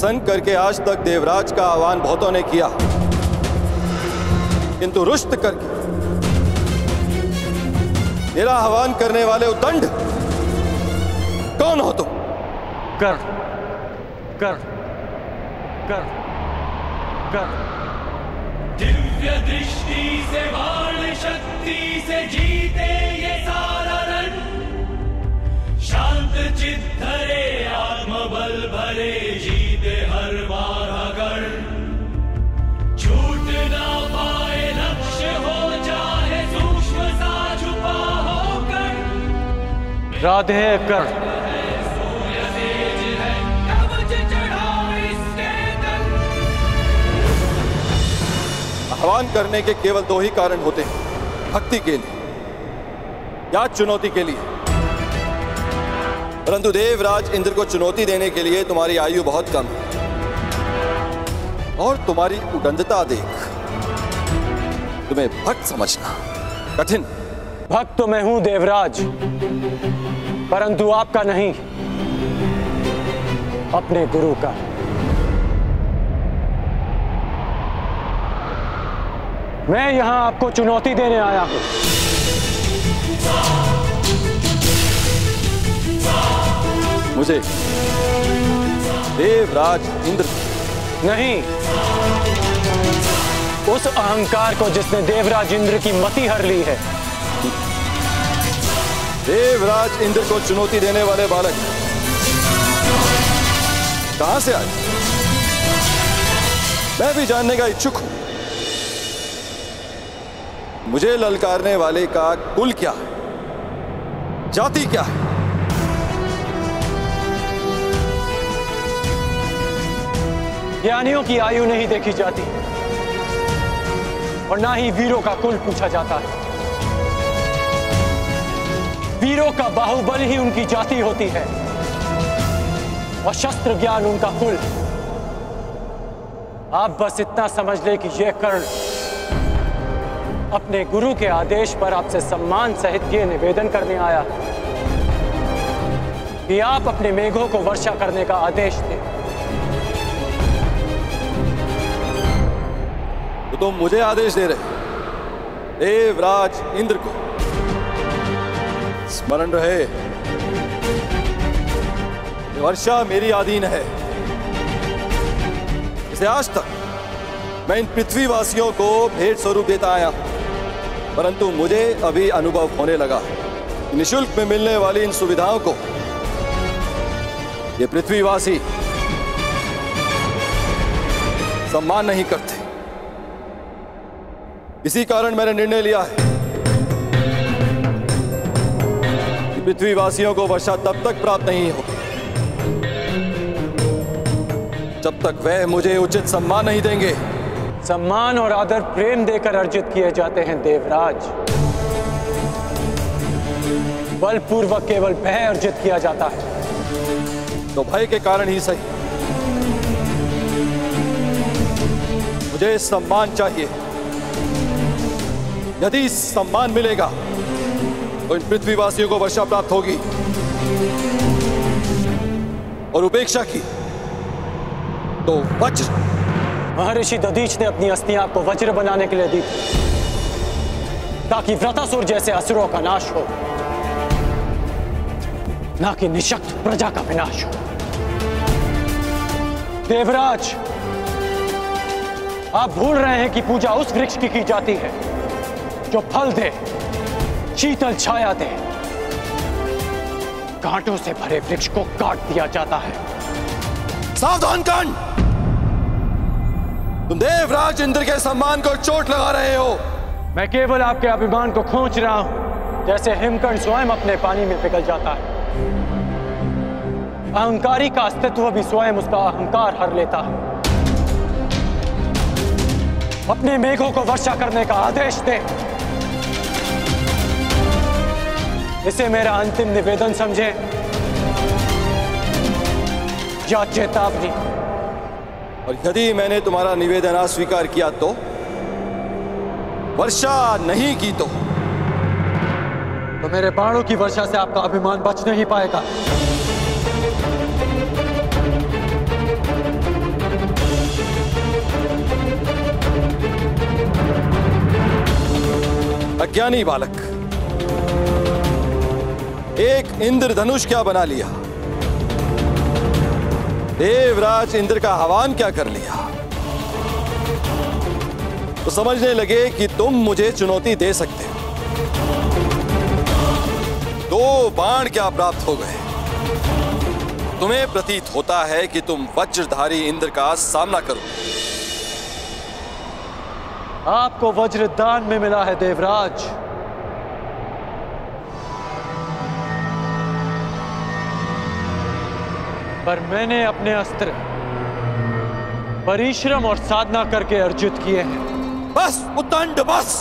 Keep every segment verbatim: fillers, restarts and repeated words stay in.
प्रसन्न करके आज तक देवराज का आह्वान बहुतों ने किया, किंतु रुष्ट करके मेरा आह्वान करने वाले उद्दंड कौन हो तुम? कर कर कर कर दिव्य दृष्टि से बाण शक्ति से जीते ये सारा रण, शांत चित्त धरे आत्मबल भरे जीते हर बार अगर, छूट ना पाए लक्ष्य हो चाहे सूक्ष्म सा छुपा होकर। राधे कर आह्वान करने के केवल दो ही कारण होते हैं, भक्ति के लिए या चुनौती के लिए। परंतु देवराज इंद्र को चुनौती देने के लिए तुम्हारी आयु बहुत कम है और तुम्हारी उदंडता देख तुम्हें भक्त समझना कठिन। भक्त तो मैं हूं देवराज, परंतु आपका नहीं, अपने गुरु का। मैं यहां आपको चुनौती देने आया हूं। मुझे देवराज इंद्र नहीं, उस अहंकार को जिसने देवराज इंद्र की मति हर ली है। देवराज इंद्र को चुनौती देने वाले बालक कहां से आए? मैं भी जानने का इच्छुक हूं। मुझे ललकारने वाले का कुल क्या है, जाति क्या है? ज्ञानियों की आयु नहीं देखी जाती और ना ही वीरों का कुल पूछा जाता है। वीरों का बाहुबल ही उनकी जाति होती है और शस्त्र ज्ञान उनका कुल। आप बस इतना समझ ले कि यह कर्ण अपने गुरु के आदेश पर आपसे सम्मान सहित ये निवेदन करने आया कि आप अपने मेघों को वर्षा करने का आदेश दें। तो तुम मुझे आदेश दे रहे देवराज इंद्र को? स्मरण रहे, वर्षा मेरी अधीन है। इसे आज तक मैं इन पृथ्वीवासियों को भेंट स्वरूप देता आया, परंतु मुझे अभी अनुभव होने लगा निःशुल्क में मिलने वाली इन सुविधाओं को ये पृथ्वीवासी सम्मान नहीं करते। इसी कारण मैंने निर्णय लिया है कि पृथ्वीवासियों को वर्षा तब तक प्राप्त नहीं होगी जब तक वह मुझे उचित सम्मान नहीं देंगे। सम्मान और आदर प्रेम देकर अर्जित किए जाते हैं देवराज, बलपूर्वक केवल भय अर्जित किया जाता है। तो भय के कारण ही सही मुझे सम्मान चाहिए। यदि सम्मान मिलेगा तो इन पृथ्वीवासियों को वर्षा प्राप्त होगी और उपेक्षा की तो वज्र। महर्षि दधीच ने अपनी अस्थियां आपको वज्र बनाने के लिए दी थी ताकि व्रतासुर जैसे असुरों का नाश हो, ना कि निशक्त प्रजा का विनाश हो। देवराज, आप भूल रहे हैं कि पूजा उस वृक्ष की की जाती है जो फल दे, शीतल छाया दे। कांटों से भरे वृक्ष को काट दिया जाता है। सावधान कर्ण, तुम देवराज इंद्र के सम्मान को चोट लगा रहे हो। मैं केवल आपके अभिमान को खींच रहा हूं, जैसे हिमकर्ण स्वयं अपने पानी में पिघल जाता है। अहंकारी का अस्तित्व भी स्वयं उसका अहंकार हर लेता है। अपने मेघों को वर्षा करने का आदेश दे। इसे मेरा अंतिम निवेदन समझे या चेतावनी। और यदि मैंने तुम्हारा निवेदन अस्वीकार किया तो, वर्षा नहीं की तो, तो मेरे बाणों की वर्षा से आपका अभिमान बच नहीं पाएगा। अज्ञानी बालक, एक इंद्रधनुष क्या बना लिया, देवराज इंद्र का आह्वान क्या कर लिया, तो समझने लगे कि तुम मुझे चुनौती दे सकते हो। दो बाण क्या प्राप्त हो गए, तुम्हें प्रतीत होता है कि तुम वज्रधारी इंद्र का सामना करो। आपको वज्र दान में मिला है देवराज, पर मैंने अपने अस्त्र परिश्रम और साधना करके अर्जित किए हैं। बस उद्दंड बस।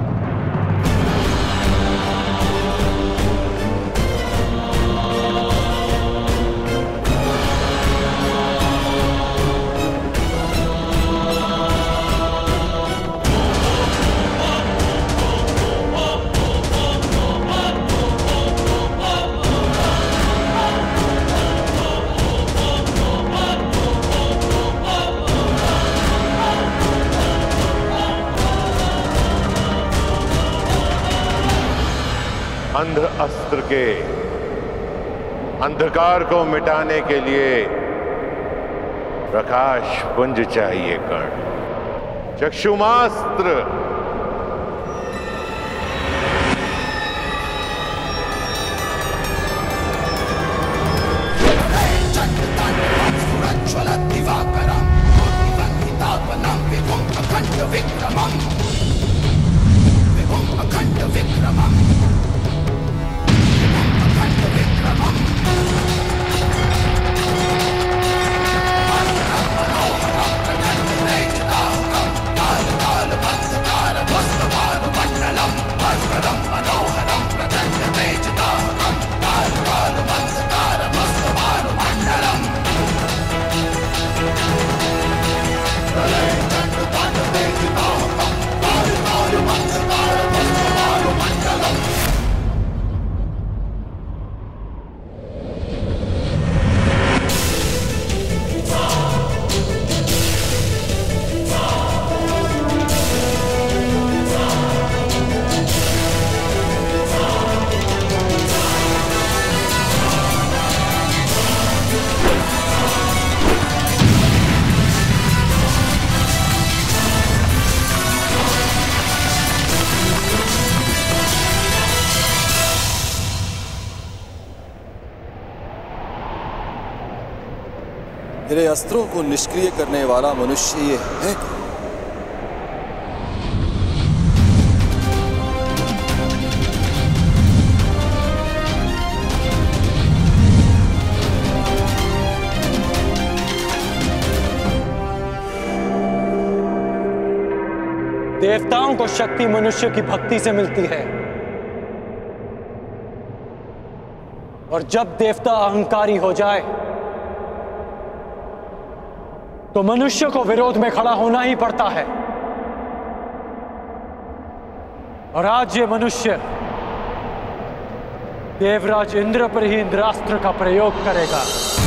अंध अस्त्र के अंधकार को मिटाने के लिए प्रकाश पुंज चाहिए कर्ण। चक्षुमास्त्र मेरे अस्त्रों को निष्क्रिय करने वाला मनुष्य ये है कौन? देवताओं को शक्ति मनुष्य की भक्ति से मिलती है, और जब देवता अहंकारी हो जाए तो मनुष्य को विरोध में खड़ा होना ही पड़ता है। और आज ये मनुष्य देवराज इंद्र पर ही इंद्रास्त्र का प्रयोग करेगा।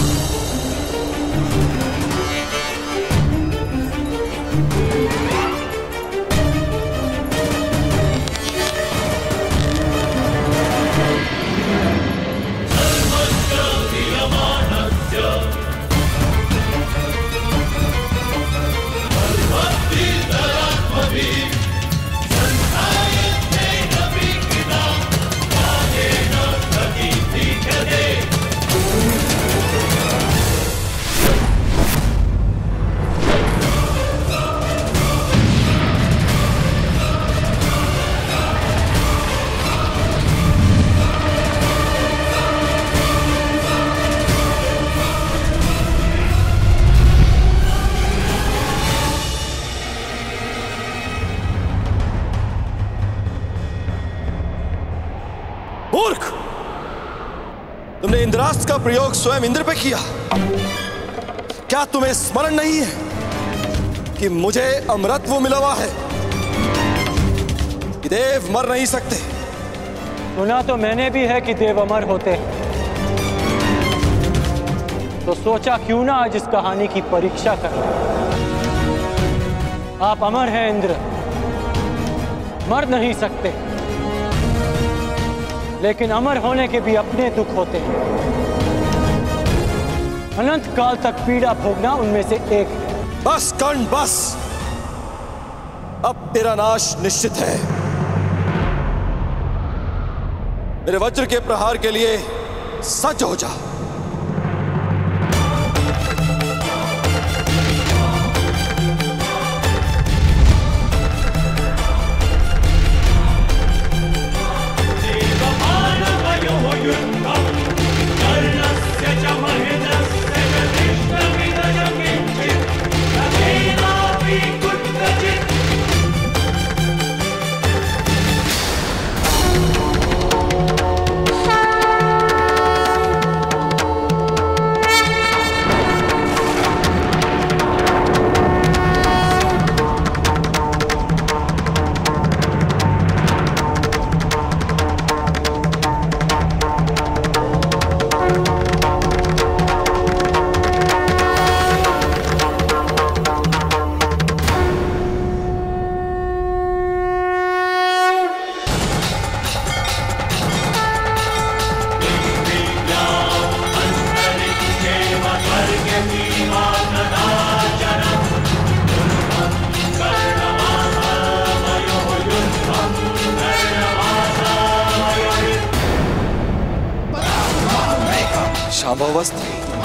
मूर्ख, तुमने इंद्रास्त्र का प्रयोग स्वयं इंद्र पे किया। क्या तुम्हें स्मरण नहीं है कि मुझे अमरत्व मिला हुआ है, कि देव मर नहीं सकते? सुना तो मैंने भी है कि देव अमर होते हैं, तो सोचा क्यों ना आज इस कहानी की परीक्षा कर लें। आप अमर हैं इंद्र, मर नहीं सकते, लेकिन अमर होने के भी अपने दुख होते हैं। अनंत काल तक पीड़ा भोगना उनमें से एक है। बस कर्ण बस, अब तेरा नाश निश्चित है। मेरे वज्र के प्रहार के लिए सज्ज हो जा। शांभवस्त्र,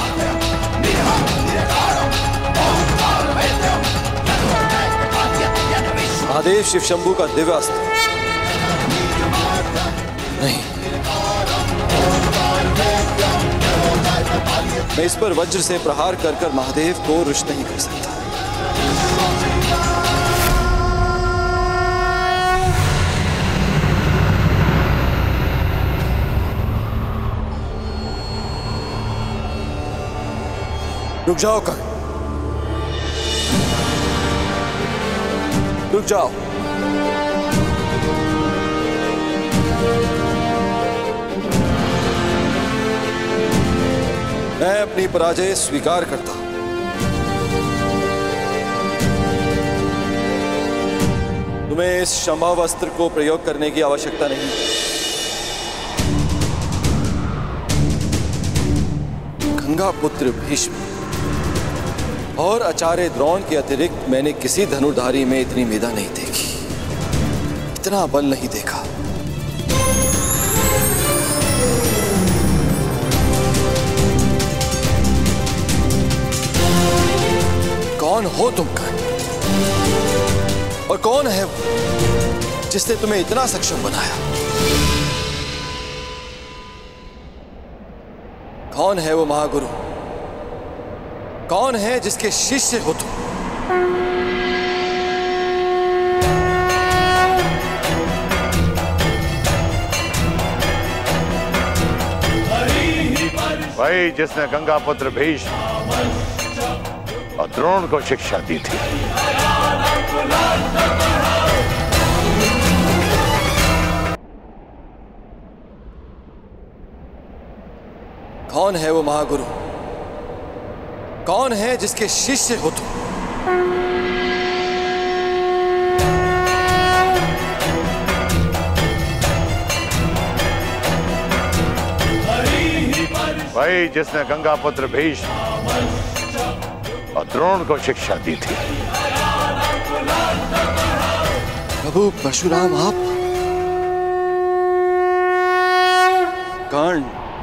महादेव शिव शंभू का दिव्य अस्त्र। नहीं, मैं इस पर वज्र से प्रहार कर कर महादेव को रुष्ट नहीं कर सकता। रुक जाओ कर्ण, रुक जाओ। मैं अपनी पराजय स्वीकार करता हूं। तुम्हें इस संभव अस्त्र को प्रयोग करने की आवश्यकता नहीं। गंगा पुत्र भीष्म और आचार्य द्रोण के अतिरिक्त मैंने किसी धनुर्धारी में इतनी मेधा नहीं देखी, इतना बल नहीं देखा। कौन हो तुम कर्ण? और कौन है वो जिसने तुम्हें इतना सक्षम बनाया? कौन है वो महागुरु? कौन है जिसके शिष्य हो तुम? वही जिसने गंगा पुत्र भीष्म और द्रोण को शिक्षा दी थी। कौन है वो महागुरु? कौन है जिसके शिष्य हो तुम? वही जिसने गंगा पुत्र भीष्म और द्रोण को शिक्षा दी थी। प्रभु परशुराम आप? कर्ण,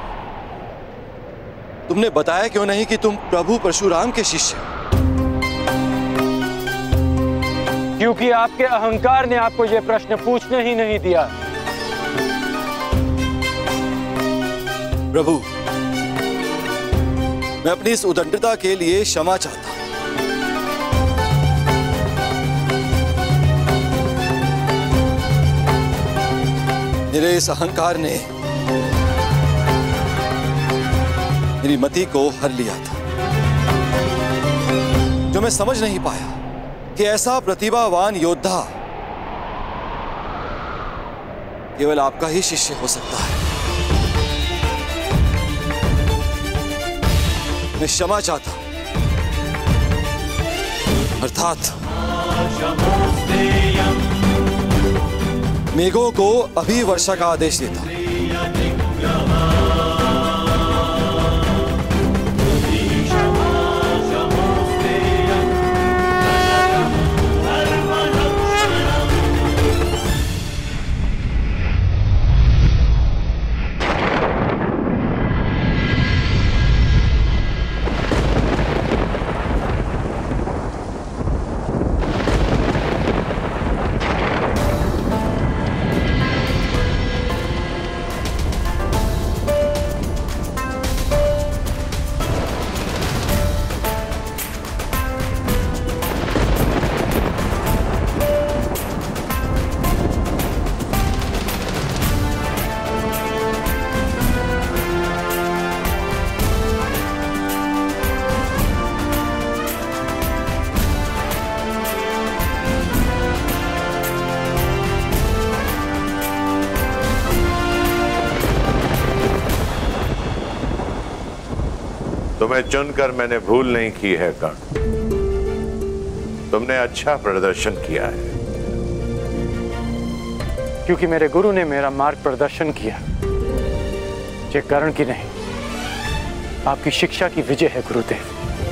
तुमने बताया क्यों नहीं कि तुम प्रभु परशुराम के शिष्य हो? क्योंकि आपके अहंकार ने आपको यह प्रश्न पूछने ही नहीं दिया। प्रभु, मैं अपनी इस उदंडता के लिए क्षमा चाहता हूं। मेरे इस अहंकार ने मेरी मति को हर लिया था, जो मैं समझ नहीं पाया कि ऐसा प्रतिभावान योद्धा केवल आपका ही शिष्य हो सकता है। मैं क्षमा चाहता हूं, अर्थात मेघों को अभी वर्षा का आदेश देता हूं। तुम्हें चुनकर मैंने भूल नहीं की है कर्ण। तुमने अच्छा प्रदर्शन किया है। क्योंकि मेरे गुरु ने मेरा मार्ग प्रदर्शन किया। ये कर्ण की नहीं, आपकी शिक्षा की विजय है गुरुदेव।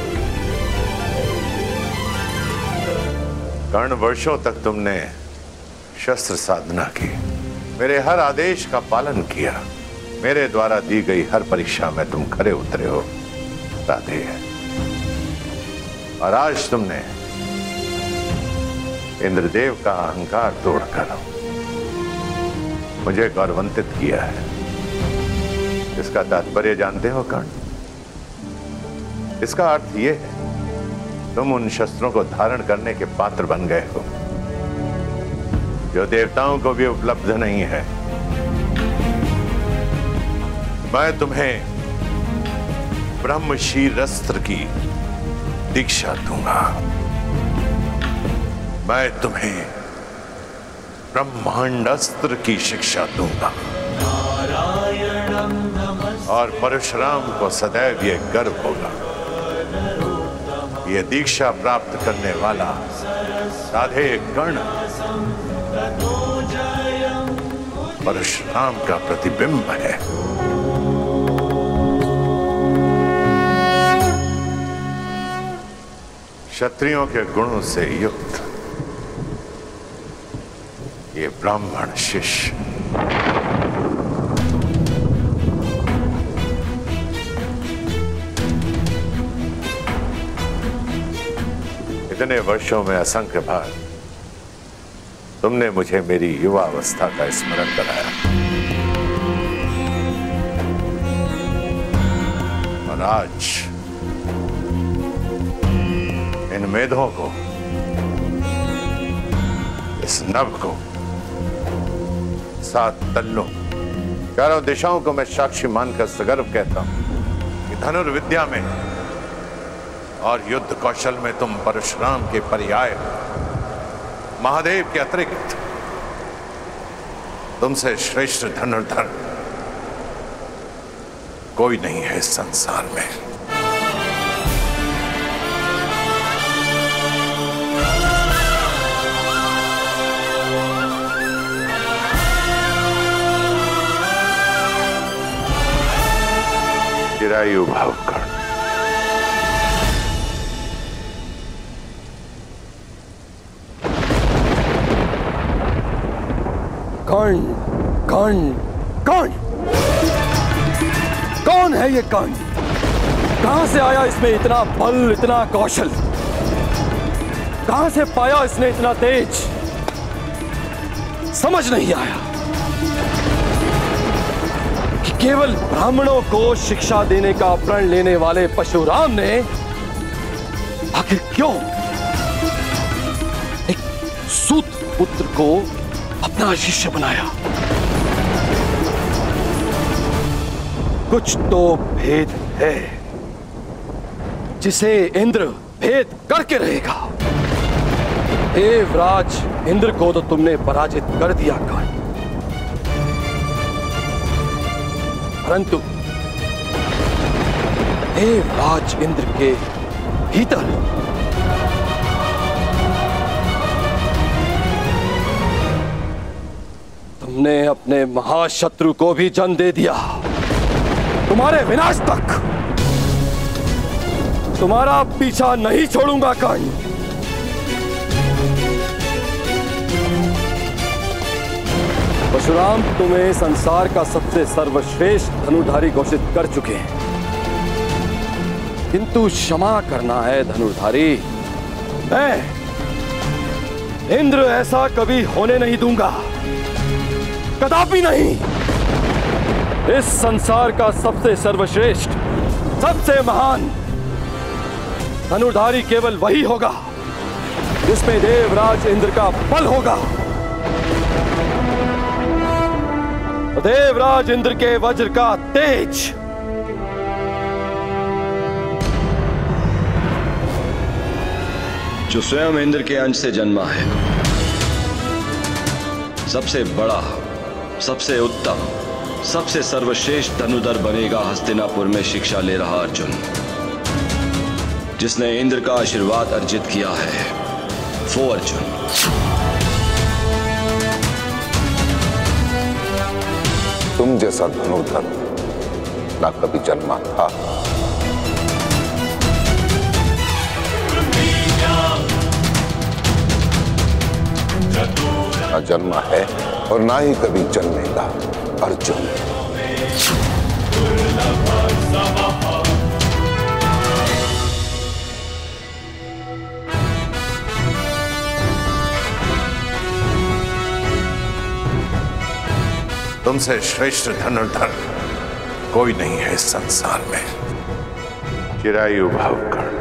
कर्ण, वर्षों तक तुमने शस्त्र साधना की, मेरे हर आदेश का पालन किया, मेरे द्वारा दी गई हर परीक्षा में तुम खरे उतरे हो राधे। और आज तुमने इंद्रदेव का अहंकार तोड़कर मुझे गौरवान्वित किया है। इसका तात्पर्य जानते हो कर्ण? इसका अर्थ यह है तुम उन शस्त्रों को धारण करने के पात्र बन गए हो जो देवताओं को भी उपलब्ध नहीं है। मैं तुम्हें ब्रह्मशीरस्त्र की दीक्षा दूंगा। मैं तुम्हें ब्रह्मांडास्त्र की शिक्षा दूंगा। और परशुराम को सदैव ये गर्व होगा, ये दीक्षा प्राप्त करने वाला राधे कर्ण परशुराम का प्रतिबिंब है। क्षत्रियों के गुणों से युक्त ये ब्राह्मण शिष्य इतने वर्षों में असंख्य बार तुमने मुझे मेरी युवा अवस्था का स्मरण कराया और आज इन मेधों को, इस नभ को, सात तल्लों, चारों दिशाओं को मैं साक्षी मानकर सगर्व कहता हूं कि धनुर्विद्या में और युद्ध कौशल में तुम परशुराम के पर्याय, महादेव के अतिरिक्त तुमसे श्रेष्ठ धनुर्धर कोई नहीं है इस संसार में। चिरायु भाव कर्ण, कर्ण कर्ण कर्ण, कौन है ये कर्ण? कहां से आया इसमें इतना बल, इतना कौशल? कहां से पाया इसने इतना तेज? समझ नहीं आया कि केवल ब्राह्मणों को शिक्षा देने का प्रण लेने वाले परशुराम ने आखिर क्यों एक सूत पुत्र को अपना शिष्य बनाया। कुछ तो भेद है जिसे इंद्र भेद करके रहेगा। देवराज इंद्र को तो तुमने पराजित कर दिया कर्ण, परंतु देवराज इंद्र के भीतर तुमने अपने महाशत्रु को भी जन्म दे दिया। तुम्हारे विनाश तक तुम्हारा पीछा नहीं छोड़ूंगा कर्ण। परशुराम तुम्हें संसार का सबसे सर्वश्रेष्ठ धनुर्धारी घोषित कर चुके हैं, किंतु क्षमा करना है धनुर्धारी। मैं इंद्र ऐसा कभी होने नहीं दूंगा, कदापि नहीं। इस संसार का सबसे सर्वश्रेष्ठ, सबसे महान धनुर्धारी केवल वही होगा जिसमें देवराज इंद्र का बल होगा। देवराज इंद्र के वज्र का तेज जो स्वयं इंद्र के अंश से जन्मा है, सबसे बड़ा, सबसे उत्तम, सबसे सर्वश्रेष्ठ धनुधर बनेगा हस्तिनापुर में शिक्षा ले रहा अर्जुन। जिसने इंद्र का आशीर्वाद अर्जित किया है वो अर्जुन। तुम जैसा धनुर्धर ना कभी जन्मा था ना जन्मा है और ना ही कभी जन्मेगा अर्जुन। तुमसे श्रेष्ठ धनुर्धर कोई नहीं है इस संसार में। चिरायु भव कर।